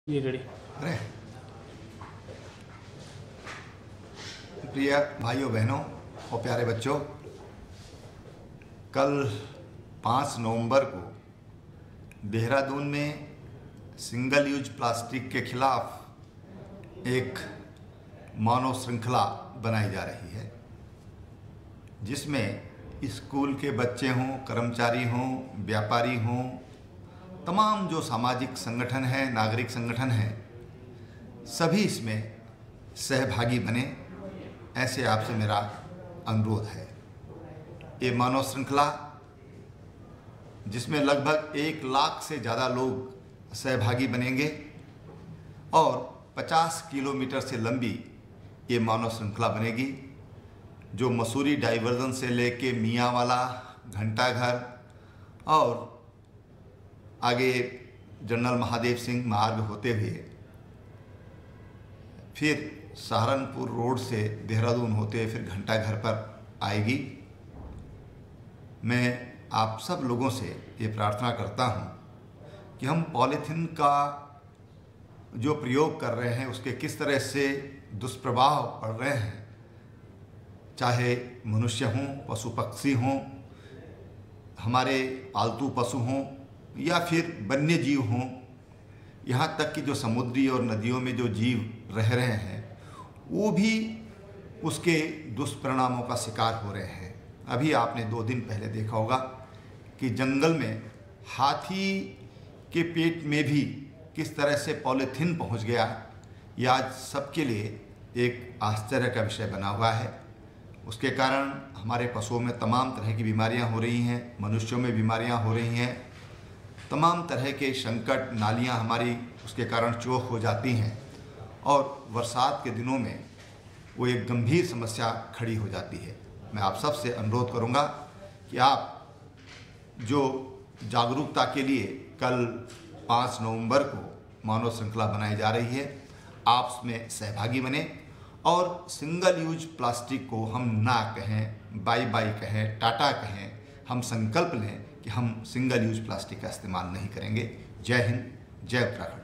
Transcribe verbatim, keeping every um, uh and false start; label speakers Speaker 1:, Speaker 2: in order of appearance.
Speaker 1: ये रेडी।
Speaker 2: अरे प्रिय भाइयों बहनों और प्यारे बच्चों, कल पाँच नवंबर को देहरादून में सिंगल यूज प्लास्टिक के खिलाफ एक मानव श्रृंखला बनाई जा रही है, जिसमें स्कूल के बच्चे हों, कर्मचारी हों, व्यापारी हों, तमाम जो सामाजिक संगठन हैं, नागरिक संगठन हैं, सभी इसमें सहभागी बने, ऐसे आपसे मेरा अनुरोध है। ये मानव श्रृंखला जिसमें लगभग एक लाख से ज़्यादा लोग सहभागी बनेंगे और पचास किलोमीटर से लंबी ये मानव श्रृंखला बनेगी, जो मसूरी डाइवर्जन से लेके मियांवाला, घंटाघर और आगे जनरल महादेव सिंह मार्ग होते हुए फिर सहारनपुर रोड से देहरादून होते हुए फिर घंटाघर पर आएगी। मैं आप सब लोगों से ये प्रार्थना करता हूँ कि हम पॉलीथीन का जो प्रयोग कर रहे हैं उसके किस तरह से दुष्प्रभाव पड़ रहे हैं, चाहे मनुष्य हों, पशु पक्षी हों, हमारे पालतू पशु हों या फिर वन्य जीव हों, यहाँ तक कि जो समुद्री और नदियों में जो जीव रह रहे हैं वो भी उसके दुष्परिणामों का शिकार हो रहे हैं। अभी आपने दो दिन पहले देखा होगा कि जंगल में हाथी के पेट में भी किस तरह से पॉलीथीन पहुँच गया, यह आज सबके लिए एक आश्चर्य का विषय बना हुआ है। उसके कारण हमारे पशुओं में तमाम तरह की बीमारियां हो रही हैं, मनुष्यों में बीमारियां हो रही हैं, तमाम तरह के संकट, नालियां हमारी उसके कारण चौक हो जाती हैं और बरसात के दिनों में वो एक गंभीर समस्या खड़ी हो जाती है। मैं आप सब से अनुरोध करूंगा कि आप जो जागरूकता के लिए कल पाँच नवंबर को मानव श्रृंखला बनाई जा रही है, आप उसमें सहभागी बने और सिंगल यूज प्लास्टिक को हम ना कहें, बाय बाय कहें, टाटा कहें, हम संकल्प लें कि हम सिंगल यूज प्लास्टिक का इस्तेमाल नहीं करेंगे। जय हिंद, जय उत्तराखंड।